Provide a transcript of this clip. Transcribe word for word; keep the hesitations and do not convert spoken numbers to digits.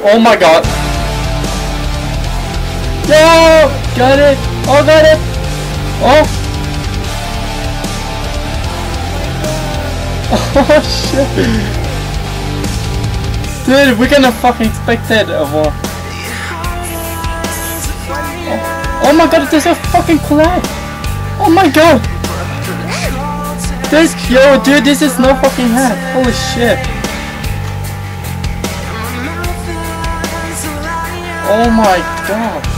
Oh my god. Yo! Got it! Oh, got it! Oh! Oh shit! Dude, we're gonna fucking spectate a war. Oh, oh my god, there's a fucking collab! Oh my god! This, yo, dude, this is no fucking hack. Holy shit! Oh my god!